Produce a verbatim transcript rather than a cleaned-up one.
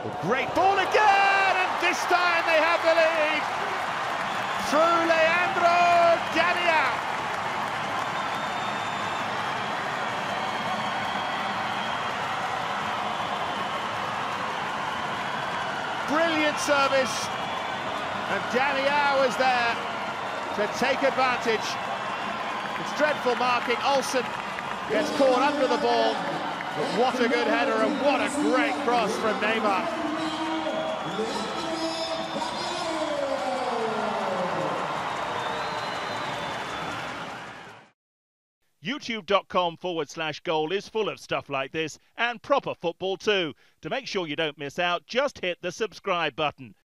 Great ball again, and this time they have the lead through Leandro Damiao. Brilliant service, and Damiao was there to take advantage. It's dreadful marking. Olsen gets caught under the ball, but what a good header and what a great cross from Neymar. YouTube.com forward slash goal is full of stuff like this and proper football too. To make sure you don't miss out, just hit the subscribe button.